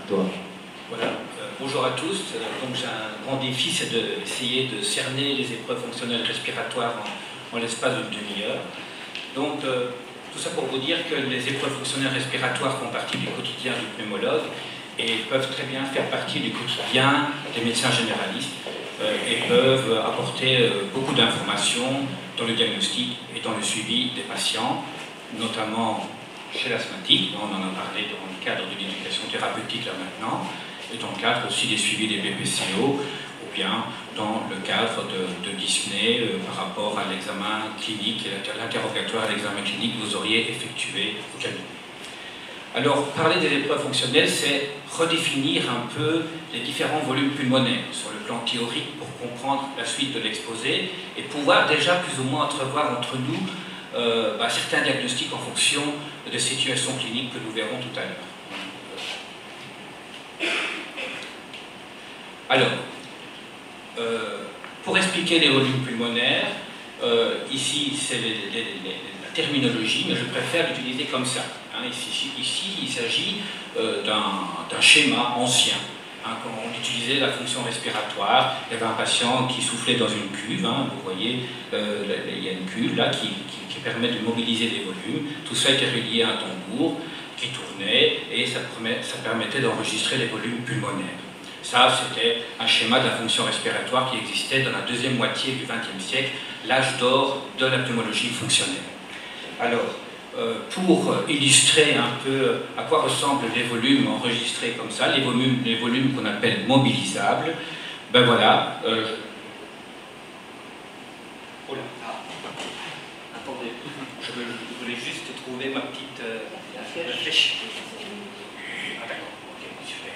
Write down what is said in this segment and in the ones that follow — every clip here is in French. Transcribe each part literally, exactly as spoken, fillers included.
toi. Voilà. Euh, bonjour à tous. Euh, donc j'ai un grand défi, c'est d'essayer de cerner les épreuves fonctionnelles respiratoires en, en l'espace d'une demi-heure. Donc euh, tout ça pour vous dire que les épreuves fonctionnelles respiratoires font partie du quotidien du pneumologue et peuvent très bien faire partie du quotidien des médecins généralistes euh, et peuvent apporter euh, beaucoup d'informations dans le diagnostic et dans le suivi des patients, notamment chez l'asthmatique, on en a parlé dans le cadre de l'éducation thérapeutique là maintenant, et dans le cadre aussi des suivis des B P C O, ou bien dans le cadre de, de dyspnée euh, par rapport à l'examen clinique et l'interrogatoire à l'examen clinique que vous auriez effectué au cabinet. Alors, parler des épreuves fonctionnelles, c'est redéfinir un peu les différents volumes pulmonaires sur le plan théorique pour comprendre la suite de l'exposé et pouvoir déjà plus ou moins entrevoir entre nous euh, bah, certains diagnostics en fonction des situations cliniques que nous verrons tout à l'heure. Alors, euh, pour expliquer les volumes pulmonaires, euh, ici c'est la terminologie, mais je préfère l'utiliser comme ça. Hein, ici, ici, il s'agit euh, d'un schéma ancien. Hein, quand on utilisait la fonction respiratoire, il y avait un patient qui soufflait dans une cuve, hein, vous voyez, euh, il y a une cuve là qui, qui, qui permet de mobiliser les volumes. Tout ça était relié à un tambour qui tournait et ça, ça permettait d'enregistrer les volumes pulmonaires. Ça, c'était un schéma de la fonction respiratoire qui existait dans la deuxième moitié du vingtième siècle, l'âge d'or de la pneumologie fonctionnelle. Alors, euh, pour illustrer un peu à quoi ressemblent les volumes enregistrés comme ça, les volumes, les volumes qu'on appelle mobilisables, ben voilà. Euh, oh là, ah. Attendez, je, veux, je voulais juste trouver ma petite euh, la flèche. Ah d'accord, ok, super.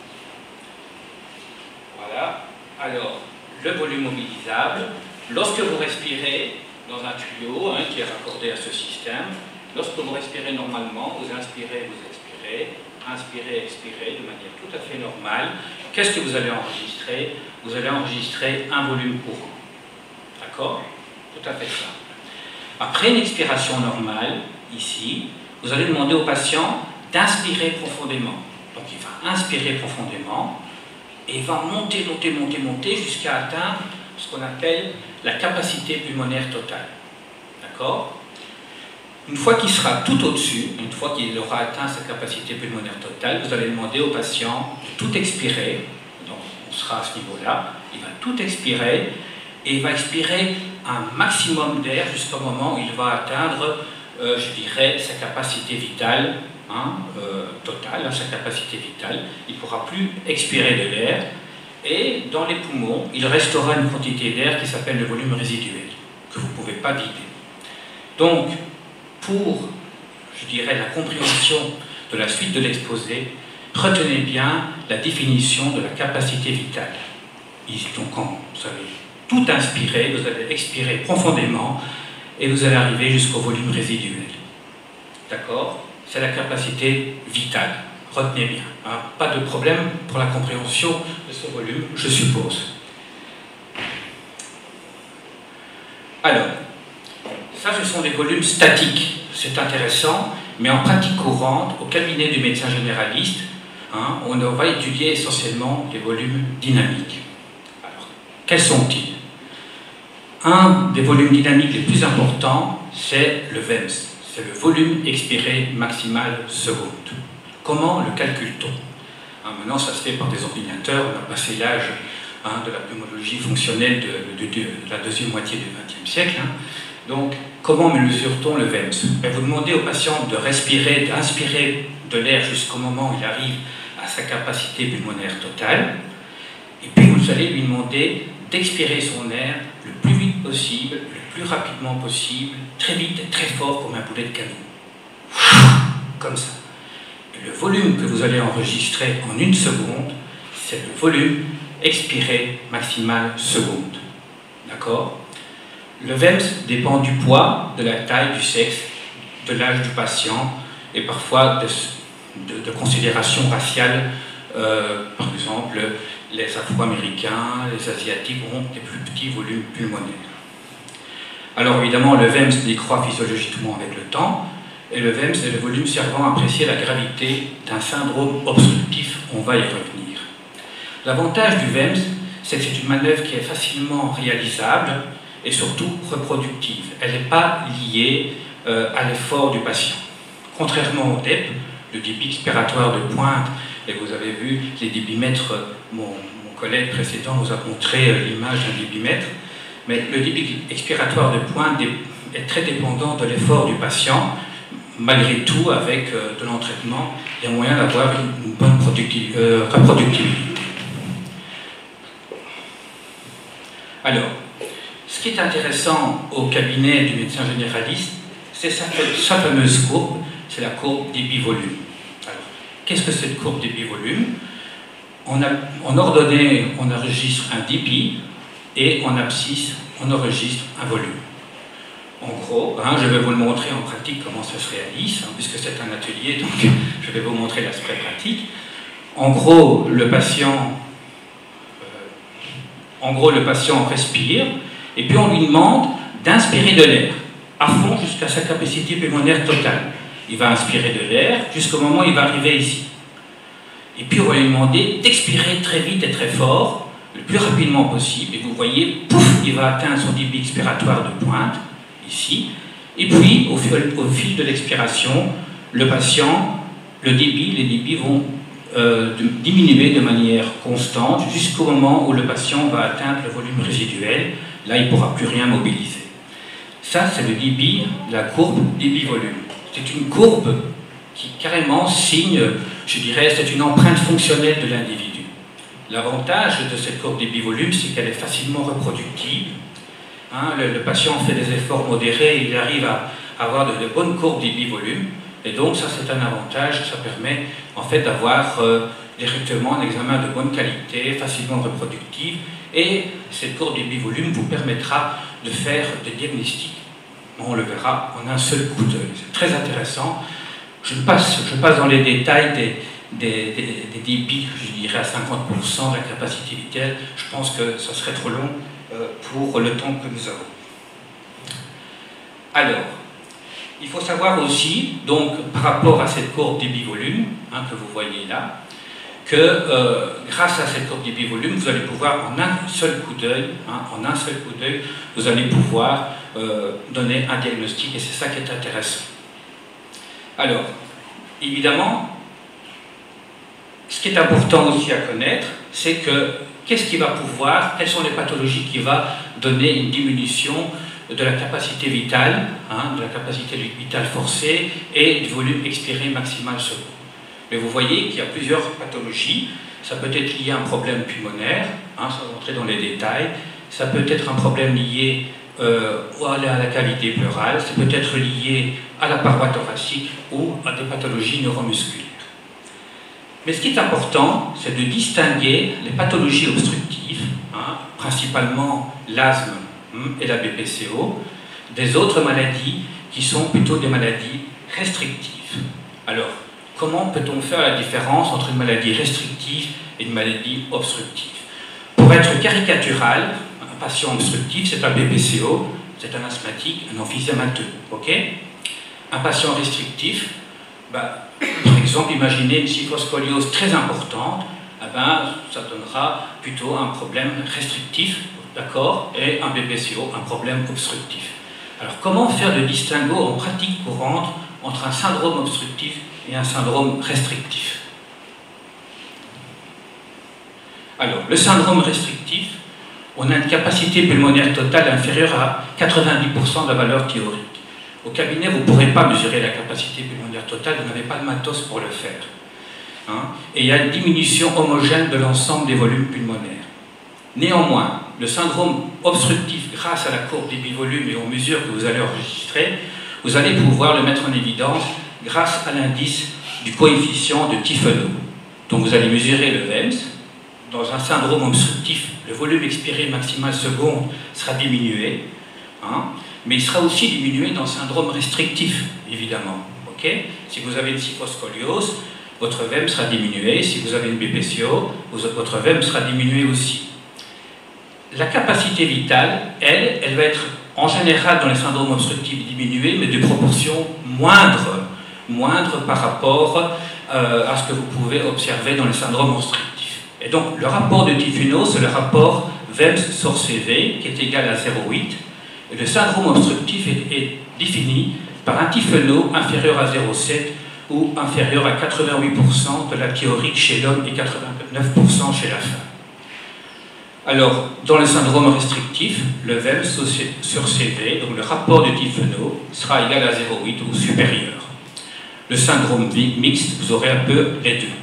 Voilà. Alors, le volume mobilisable, lorsque vous respirez dans un tuyau hein, qui est raccordé à ce système, lorsque vous respirez normalement, vous inspirez, vous expirez, inspirez, expirez de manière tout à fait normale. Qu'est-ce que vous allez enregistrer? Vous allez enregistrer un volume courant. D'accord? Tout à fait simple. Après une expiration normale, ici, vous allez demander au patient d'inspirer profondément. Donc il va inspirer profondément et il va monter, monter, monter, monter jusqu'à atteindre ce qu'on appelle la capacité pulmonaire totale. D'accord? Une fois qu'il sera tout au-dessus, une fois qu'il aura atteint sa capacité pulmonaire totale, vous allez demander au patient de tout expirer. Donc on sera à ce niveau-là. Il va tout expirer et il va expirer un maximum d'air jusqu'au moment où il va atteindre, euh, je dirais, sa capacité vitale, hein, euh, totale, hein, sa capacité vitale. Il ne pourra plus expirer de l'air. Et dans les poumons, il restera une quantité d'air qui s'appelle le volume résiduel, que vous ne pouvez pas vider. Donc, pour, je dirais, la compréhension de la suite de l'exposé, retenez bien la définition de la capacité vitale. Donc, quand vous avez tout inspiré, vous allez expirer profondément et vous allez arriver jusqu'au volume résiduel. D'accord? C'est la capacité vitale. Retenez bien, hein. Pas de problème pour la compréhension de ce volume, je suppose. Alors, ça ce sont des volumes statiques, c'est intéressant, mais en pratique courante, au cabinet du médecin généraliste, hein, on va étudier essentiellement les volumes dynamiques. Alors, quels sont-ils? Un des volumes dynamiques les plus importants, c'est le V E M S, c'est le volume expiré maximal seconde. Comment le calcule-t-on? Hein, maintenant, ça se fait par des ordinateurs, on a passé l'âge hein, de la pneumologie fonctionnelle de, de, de, de la deuxième moitié du vingtième siècle. Hein. Donc, comment mesure-t-on le V E M S? Ben, vous demandez au patient de respirer, d'inspirer de l'air jusqu'au moment où il arrive à sa capacité pulmonaire totale, et puis vous allez lui demander d'expirer son air le plus vite possible, le plus rapidement possible, très vite et très fort comme un boulet de canon. Comme ça. Le volume que vous allez enregistrer en une seconde, c'est le volume expiré maximal seconde. D'accord? Le V E M S dépend du poids, de la taille, du sexe, de l'âge du patient et parfois de, de, de considérations raciales. Euh, par exemple, les Afro-Américains, les Asiatiques ont des plus petits volumes pulmonaires. Alors évidemment, le V E M S décroît physiologiquement avec le temps. et le V E M S est le volume servant à apprécier la gravité d'un syndrome obstructif. On va y revenir. L'avantage du V E M S, c'est que c'est une manœuvre qui est facilement réalisable et surtout reproductive. Elle n'est pas liée euh, à l'effort du patient. Contrairement au D E P, le débit expiratoire de pointe, et vous avez vu les débitmètres, mon, mon collègue précédent vous a montré euh, l'image d'un débitmètre, mais le débit expiratoire de pointe est très dépendant de l'effort du patient. Malgré tout, avec euh, de l'entraînement, il y a moyen d'avoir une, une bonne euh, reproductibilité. Alors, ce qui est intéressant au cabinet du médecin généraliste, c'est sa, sa fameuse courbe, c'est la courbe débit-volume. Alors, qu'est-ce que cette courbe débit-volume? En, en ordonnée, on enregistre un débit, et en abscisse, on enregistre un volume. En gros, hein, je vais vous le montrer en pratique comment ça se réalise, hein, puisque c'est un atelier, donc je vais vous montrer l'aspect pratique. En gros, le patient, euh, en gros, le patient respire, et puis on lui demande d'inspirer de l'air, à fond jusqu'à sa capacité pulmonaire totale. Il va inspirer de l'air jusqu'au moment où il va arriver ici. Et puis on va lui demander d'expirer très vite et très fort, le plus rapidement possible, et vous voyez, pouf, il va atteindre son débit expiratoire de pointe, ici, et puis au fil, au fil de l'expiration, le patient, le débit, les débits vont euh, de, diminuer de manière constante jusqu'au moment où le patient va atteindre le volume résiduel. Là, il ne pourra plus rien mobiliser. Ça, c'est le débit, la courbe débit-volume. C'est une courbe qui carrément signe, je dirais, c'est une empreinte fonctionnelle de l'individu. L'avantage de cette courbe débit-volume, c'est qu'elle est facilement reproductible. Hein, le, le patient fait des efforts modérés, il arrive à avoir de, de bonnes courbes débit-volume, et donc ça c'est un avantage, ça permet en fait d'avoir euh, directement un examen de bonne qualité, facilement reproductible, et cette courbe débit-volume vous permettra de faire des diagnostics, on le verra en un seul coup d'œil. C'est très intéressant. Je passe, je passe dans les détails des, des, des, des débits, je dirais à cinquante pour cent de la capacité vitale, je pense que ça serait trop long pour le temps que nous avons. Alors, il faut savoir aussi, donc par rapport à cette courbe débit-volume, hein, que vous voyez là, que euh, grâce à cette courbe débit-volume, vous allez pouvoir en un seul coup d'œil, hein, en un seul coup d'œil, vous allez pouvoir euh, donner un diagnostic, et c'est ça qui est intéressant. Alors, évidemment, ce qui est important aussi à connaître, c'est que qu'est-ce qui va pouvoir, quelles sont les pathologies qui vont donner une diminution de la capacité vitale, hein, de la capacité vitale forcée et du volume expiré maximal second. Mais vous voyez qu'il y a plusieurs pathologies. Ça peut être lié à un problème pulmonaire, hein, sans rentrer dans les détails. Ça peut être un problème lié euh, à la cavité pleurale. Ça peut être lié à la paroi thoracique ou à des pathologies neuromusculaires. Mais ce qui est important, c'est de distinguer les pathologies obstructives, hein, principalement l'asthme hein, et la B P C O, des autres maladies qui sont plutôt des maladies restrictives. Alors, comment peut-on faire la différence entre une maladie restrictive et une maladie obstructive? Pour être caricatural, un patient obstructif, c'est un B P C O, c'est un asthmatique, un emphysémateux. Okay, un patient restrictif, bah, par exemple, imaginez une kyphoscoliose très importante, eh ben, ça donnera plutôt un problème restrictif, d'accord, et un B P C O, un problème obstructif. Alors, comment faire le distinguo en pratique courante entre un syndrome obstructif et un syndrome restrictif? Alors, le syndrome restrictif, on a une capacité pulmonaire totale inférieure à quatre-vingt-dix pour cent de la valeur théorique. Au cabinet, vous ne pourrez pas mesurer la capacité pulmonaire totale, vous n'avez pas de matos pour le faire. Hein, et il y a une diminution homogène de l'ensemble des volumes pulmonaires. Néanmoins, le syndrome obstructif, grâce à la courbe débit-volume et aux mesures que vous allez enregistrer, vous allez pouvoir le mettre en évidence grâce à l'indice du coefficient de Tifenot. Donc vous allez mesurer le V E M S. Dans un syndrome obstructif, le volume expiré maximal seconde sera diminué. Hein, mais il sera aussi diminué dans le syndrome restrictif, évidemment. Okay, si vous avez une kyphoscoliose, votre V E M sera diminué. Si vous avez une B P C O, votre V E M sera diminué aussi. La capacité vitale, elle, elle va être en général dans les syndromes obstructifs diminuée, mais de proportion moindre, moindre par rapport euh, à ce que vous pouvez observer dans le syndrome obstructif. Et donc le rapport de Tifeno, c'est le rapport Webs sur C V qui est égal à zéro virgule huit. Et le syndrome obstructif est, est défini par un Tifeno inférieur à zéro virgule sept ou inférieur à quatre-vingt-huit pour cent de la théorie chez l'homme et quatre-vingt-neuf pour cent chez la femme. Alors, dans le syndrome restrictif, le Webs sur C V, donc le rapport de Tifeno, sera égal à zéro virgule huit ou supérieur. Le syndrome mixte, vous aurez un peu les deux.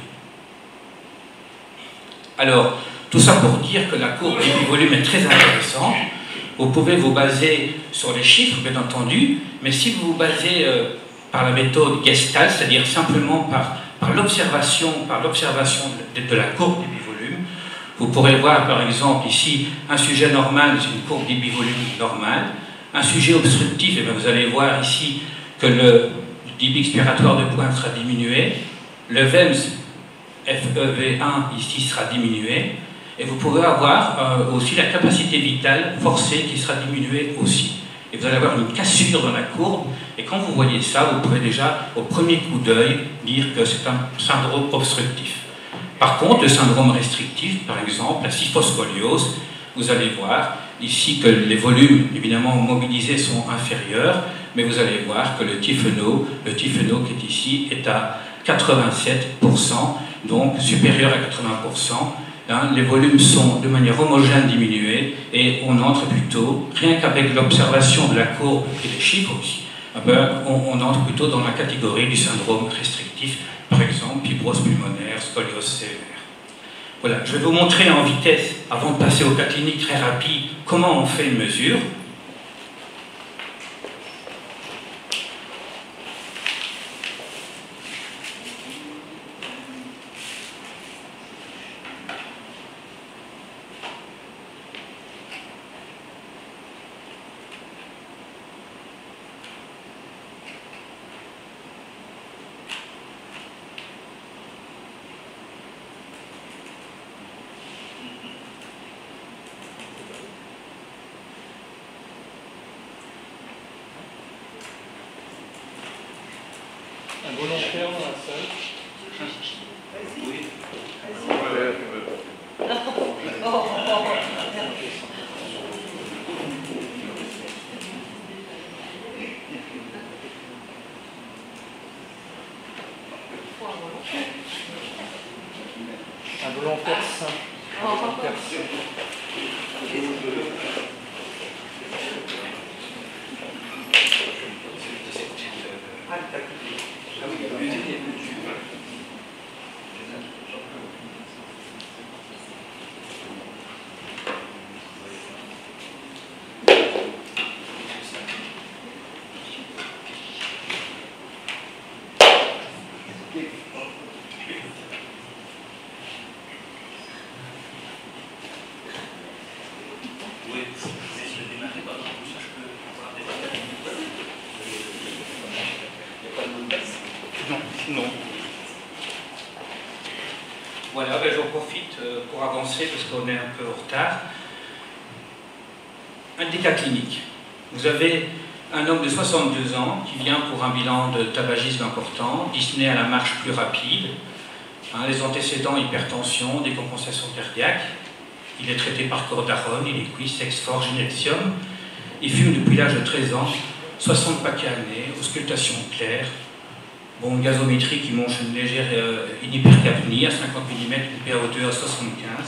Alors, tout ça pour dire que la courbe débit-volume est très intéressante. Vous pouvez vous baser sur les chiffres, bien entendu, mais si vous vous basez euh, par la méthode Gestalt, c'est-à-dire simplement par, par l'observation par l'observation de, de la courbe débit-volume, vous pourrez voir par exemple ici un sujet normal, c'est une courbe débit-volume normale. Un sujet obstructif, et bien vous allez voir ici que le débit expiratoire de pointe sera diminué. Le Webs F E V un ici sera diminué. Et vous pouvez avoir euh, aussi la capacité vitale forcée qui sera diminuée aussi. Et vous allez avoir une cassure dans la courbe. Et quand vous voyez ça, vous pouvez déjà, au premier coup d'œil, dire que c'est un syndrome obstructif. Par contre, le syndrome restrictif, par exemple, la siphoscholiose, vous allez voir ici que les volumes, évidemment, mobilisés sont inférieurs, mais vous allez voir que le Tifeno, le Tifeno qui est ici, est à quatre-vingt-sept pour cent, donc supérieur à quatre-vingts pour cent. Hein, les volumes sont de manière homogène diminués et on entre plutôt, rien qu'avec l'observation de la courbe et des chiffres aussi, eh ben, on, on entre plutôt dans la catégorie du syndrome restrictif, par exemple fibrose pulmonaire, scoliose sévère. Voilà, je vais vous montrer en vitesse, avant de passer au cas clinique très rapide, comment on fait une mesure. Un volontaire dans la salle. Oui. Un volontaire sain. Un volontaire sain. Non. Voilà, ben j'en profite pour avancer parce qu'on est un peu en retard. Un des cas cliniques. Vous avez un homme de soixante-deux ans qui vient pour un bilan de tabagisme important, dyspnée à la marche plus rapide, hein, les antécédents hypertension, décompensation cardiaque. Il est traité par cordarone, il est cuit, sexe fort, gynécium. Il fume depuis l'âge de treize ans, soixante paquets années, auscultation claire. Bon, gazométrie qui montre une légère euh, une hypercapnie à cinquante millimètres, une P A O deux à soixante-quinze.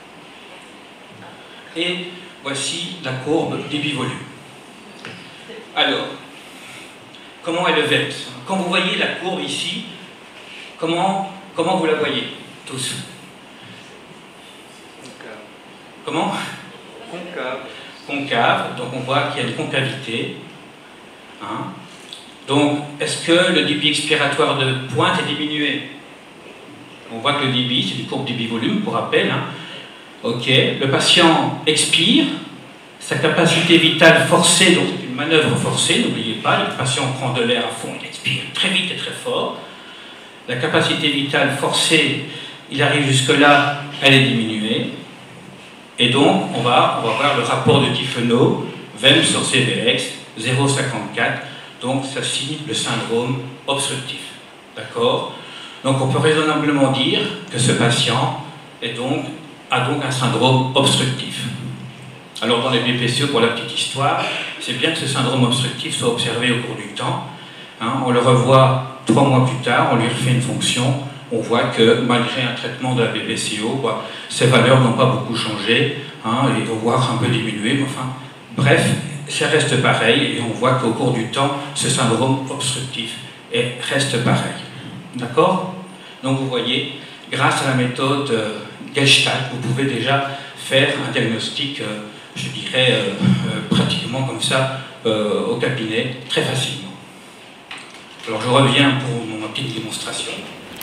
Et voici la courbe débit-volume. Alors, comment est le Webs? Quand vous voyez la courbe ici, comment, comment vous la voyez tous? Concave. Comment? Concave. Concave, donc on voit qu'il y a une concavité. Hein? Donc, est-ce que le débit expiratoire de pointe est diminué? On voit que le débit, c'est une courbe débit-volume, pour rappel. Hein. Ok, le patient expire, sa capacité vitale forcée, donc c'est une manœuvre forcée, n'oubliez pas, le patient prend de l'air à fond, il expire très vite et très fort. La capacité vitale forcée, il arrive jusque-là, elle est diminuée. Et donc, on va, on va voir le rapport de Tifeno, Webs sur C V X, zéro virgule cinquante-quatre. Donc ça signe le syndrome obstructif. D'accord? Donc on peut raisonnablement dire que ce patient est donc, a donc un syndrome obstructif. Alors dans les B P C O, pour la petite histoire, c'est bien que ce syndrome obstructif soit observé au cours du temps. Hein, on le revoit trois mois plus tard, on lui refait une fonction, on voit que malgré un traitement de la B P C O, bah, ses valeurs n'ont pas beaucoup changé, hein, et voire un peu diminué, mais enfin, bref, ça reste pareil, et on voit qu'au cours du temps, ce syndrome obstructif est, reste pareil. D'accord? Donc vous voyez, grâce à la méthode euh, Gestalt, vous pouvez déjà faire un diagnostic, euh, je dirais, euh, euh, pratiquement comme ça, euh, au cabinet, très facilement. Alors je reviens pour ma petite démonstration.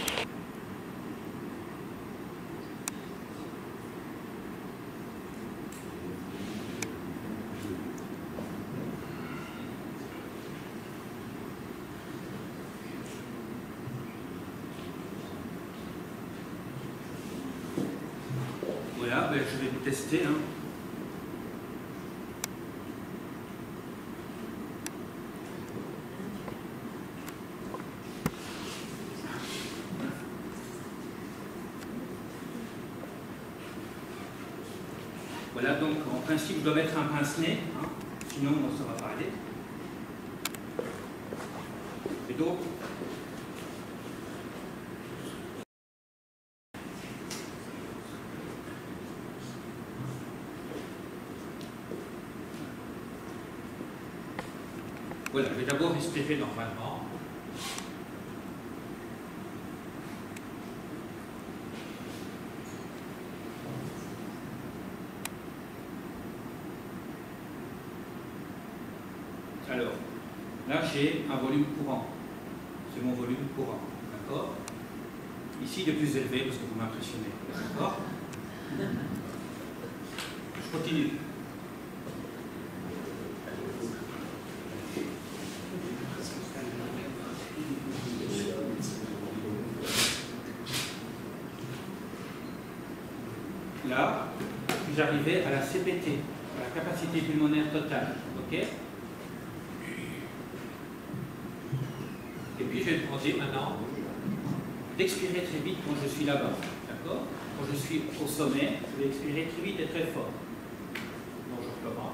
Voilà, ben, je vais vous tester. Hein. Voilà, donc en principe, je dois mettre un pince-nez, hein, sinon on ne saura pas aller. Et donc, voilà, je vais d'abord respirer normalement. Alors, là j'ai un volume courant. C'est mon volume courant. D'accord? Ici il est plus élevé parce que vous m'impressionnez. D'accord? Je continue. Là, j'arrivais à la C P T, à la capacité pulmonaire totale. Ok? Et puis je vais demander maintenant d'expirer très vite quand je suis là-bas. D'accord? Quand je suis au sommet, je vais expirer très vite et très fort. Donc je recommence.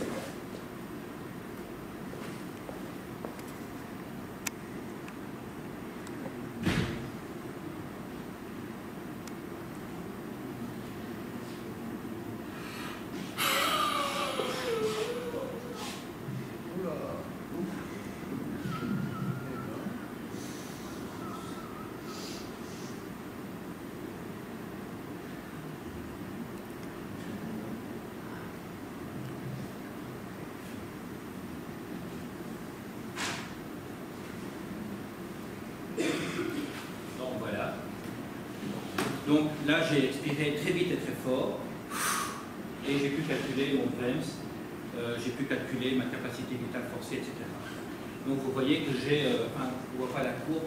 Donc là, j'ai expiré très vite et très fort, et j'ai pu calculer mon V E M S, euh, j'ai pu calculer ma capacité vitale forcée, et cetera. Donc vous voyez que j'ai, euh, enfin, on ne voit pas la courbe.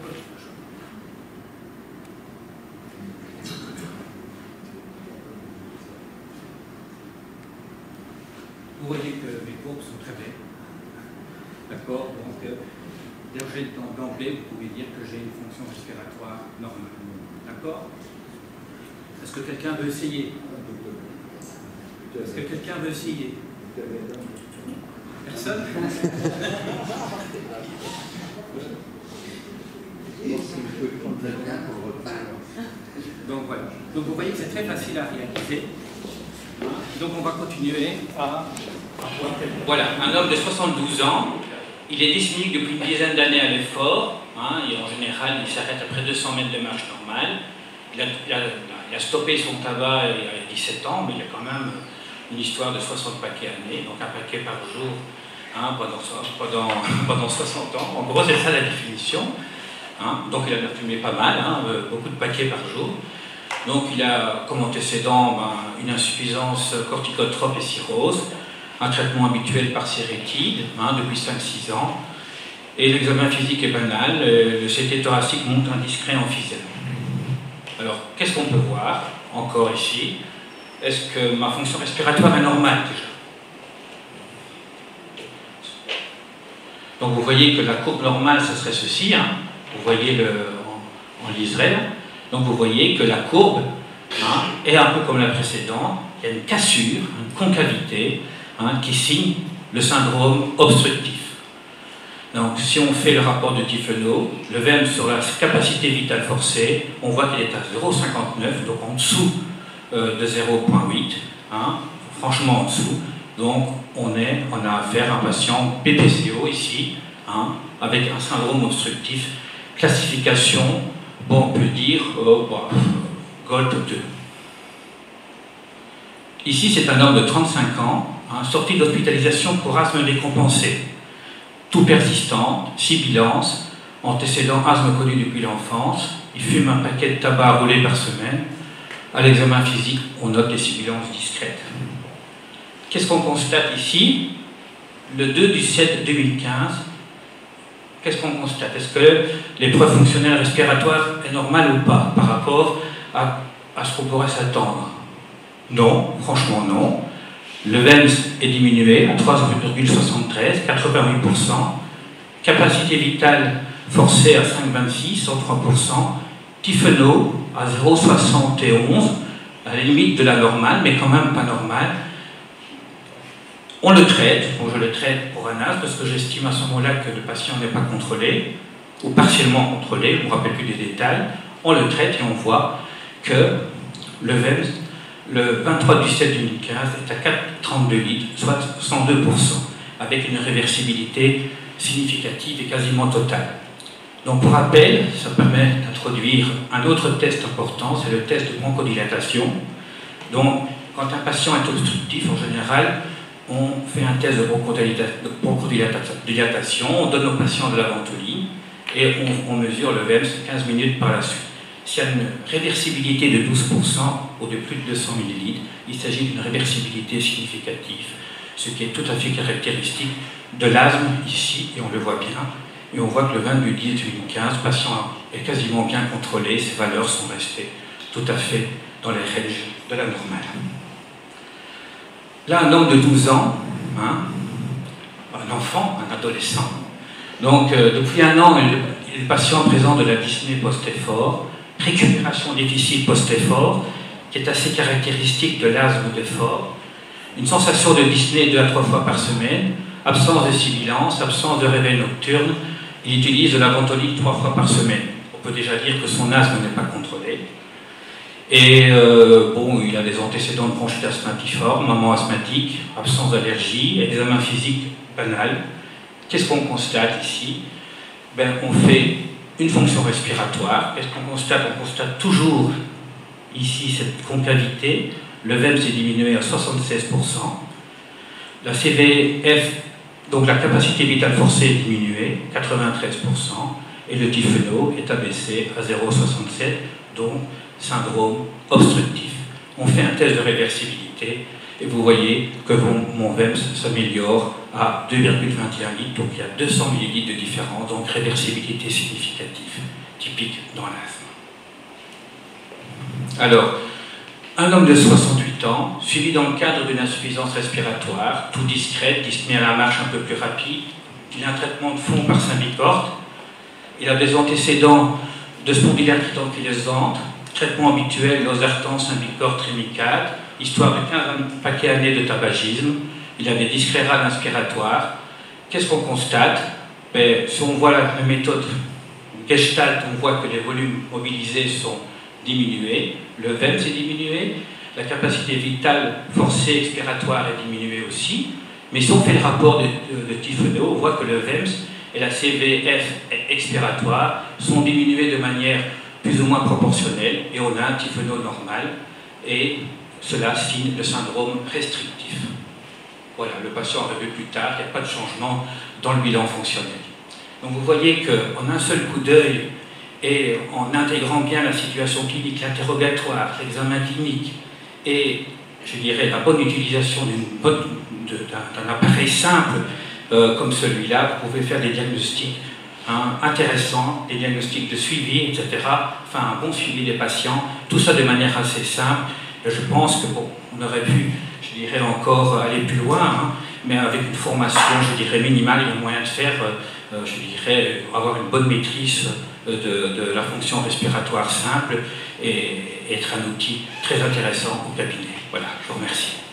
Vous voyez que mes courbes sont très belles. D'accord? Donc, euh, d'emblée, vous pouvez dire que j'ai une fonction respiratoire normale. D'accord? Est-ce que quelqu'un veut essayer? Est-ce que quelqu'un veut essayer? Personne? Donc voilà. Donc vous voyez que c'est très facile à réaliser. Donc on va continuer à... Voilà, un homme de soixante-douze ans, il est dysphonique depuis une dizaine d'années à l'effort, hein, et en général il s'arrête après deux cents mètres de marche normale. Il a, il, a, il a stoppé son tabac il y a dix-sept ans, mais il a quand même une histoire de soixante paquets à l'année, donc un paquet par jour hein, pendant, pendant, pendant soixante ans. En gros, c'est ça la définition. Hein. Donc il a fumé pas mal, hein, beaucoup de paquets par jour. Donc il a comme antécédent ben, une insuffisance corticotrope et cirrhose, un traitement habituel par sérétide hein, depuis cinq six ans. Et l'examen physique est banal, le C T thoracique montre un discret emphysème. Alors, qu'est-ce qu'on peut voir encore ici? Est-ce que ma fonction respiratoire est normale déjà? Donc vous voyez que la courbe normale, ce serait ceci, hein. Vous voyez le, en, en liseré. Donc vous voyez que la courbe hein, est un peu comme la précédente, il y a une cassure, une concavité hein, qui signe le syndrome obstructif. Donc si on fait le rapport de Tifenot, le V E M sur la capacité vitale forcée, on voit qu'il est à zéro virgule cinquante-neuf, donc en dessous euh, de zéro virgule huit, hein, franchement en dessous. Donc on, est, on a affaire à un patient B P C O ici, hein, avec un syndrome obstructif, classification, bon, on peut dire euh, bon, Gold deux. Ici c'est un homme de trente-cinq ans, hein, sorti d'hospitalisation pour asthme décompensé, tout persistant, sibilance, antécédent asthme connu depuis l'enfance, il fume un paquet de tabac roulé par semaine. À l'examen physique, on note des sibilances discrètes. Qu'est-ce qu'on constate ici? Le deux du sept deux mille quinze, qu'est-ce qu'on constate? Est-ce que l'épreuve fonctionnelle respiratoire est normale ou pas par rapport à, à ce qu'on pourrait s'attendre? Non, franchement non. Le V E M S est diminué à trois virgule soixante-treize, quatre-vingt-huit pour cent. Capacité vitale forcée à cinq virgule vingt-six, cent trois pour cent. Tifenot à zéro virgule soixante et onze, à la limite de la normale, mais quand même pas normale. On le traite, bon, je le traite pour un asthme parce que j'estime à ce moment-là que le patient n'est pas contrôlé, ou partiellement contrôlé, je ne me rappelle plus des détails. On le traite et on voit que le V E M S, le vingt-trois du sept deux mille quinze, est à quatre virgule trente-deux litres, soit cent deux pour cent, avec une réversibilité significative et quasiment totale. Donc pour rappel, ça permet d'introduire un autre test important, c'est le test de bronchodilatation. Donc quand un patient est obstructif, en général, on fait un test de bronchodilatation, on donne au patient de la ventoline et on, on mesure le V E M S quinze minutes par la suite. S'il y a une réversibilité de douze pour cent ou de plus de deux cents millilitres, il s'agit d'une réversibilité significative, ce qui est tout à fait caractéristique de l'asthme ici, et on le voit bien. Et on voit que le vingt-deux dix deux mille quinze, le patient est quasiment bien contrôlé, ses valeurs sont restées tout à fait dans les ranges de la normale. Là, un homme de douze ans, hein, un enfant, un adolescent. Donc, euh, depuis un an, il est patient présent de la dyspnée post-effort, récupération difficile post-effort, qui est assez caractéristique de l'asthme d'effort, une sensation de dyspnée deux à trois fois par semaine, absence de sibilance, absence de réveil nocturne. Il utilise de la ventoline trois fois par semaine. On peut déjà dire que son asthme n'est pas contrôlé. Et euh, bon, il a des antécédents de bronchite asthmatiforme, maman asthmatique, absence d'allergie, examen physique banal. Qu'est-ce qu'on constate ici? Ben, on fait une fonction respiratoire. Qu'est-ce qu'on constate? On constate toujours ici cette concavité. Le V E M S est diminué à soixante-seize pour cent. La C V F, donc la capacité vitale forcée, est diminuée, quatre-vingt-treize pour cent. Et le Tifenot est abaissé à zéro virgule soixante-sept, donc syndrome obstructif. On fait un test de réversibilité et vous voyez que mon, mon V E M S s'améliore à deux virgule vingt et un litres, donc il y a deux cents millilitres de différence, donc réversibilité significative, typique dans l'asthme. Alors, un homme de soixante-huit ans, suivi dans le cadre d'une insuffisance respiratoire, tout discrète, dyspnée à la marche un peu plus rapide, il a un traitement de fond par Symbicort, il a des antécédents de spondylarthrite ankylosante, traitement habituel, losartan, Symbicort, Trimicade, histoire de quinze paquets années de tabagisme. Il a des discrets rades inspiratoires. Qu'est-ce qu'on constate? Ben, si on voit la, la méthode Gestalt, on voit que les volumes mobilisés sont diminués, le V E M S est diminué, la capacité vitale forcée expiratoire est diminuée aussi, mais si on fait le rapport de, de, de Tifenot, on voit que le V E M S et la C V F expiratoire sont diminués de manière plus ou moins proportionnelle, et on a un Tifenot normal, et cela signe le syndrome restrictif. Voilà, le patient a revu plus tard, il n'y a pas de changement dans le bilan fonctionnel. Donc vous voyez qu'en un seul coup d'œil, et en intégrant bien la situation clinique, l'interrogatoire, l'examen clinique, et je dirais la bonne utilisation d'un appareil simple euh, comme celui-là, vous pouvez faire des diagnostics hein, intéressants, des diagnostics de suivi, et cetera. Enfin, un bon suivi des patients, tout ça de manière assez simple. Et je pense que bon, on aurait pu, je dirais encore, aller plus loin, hein, mais avec une formation, je dirais, minimale, il y a moyen de faire, euh, je dirais, avoir une bonne maîtrise de, de la fonction respiratoire simple et être un outil très intéressant au cabinet. Voilà, je vous remercie.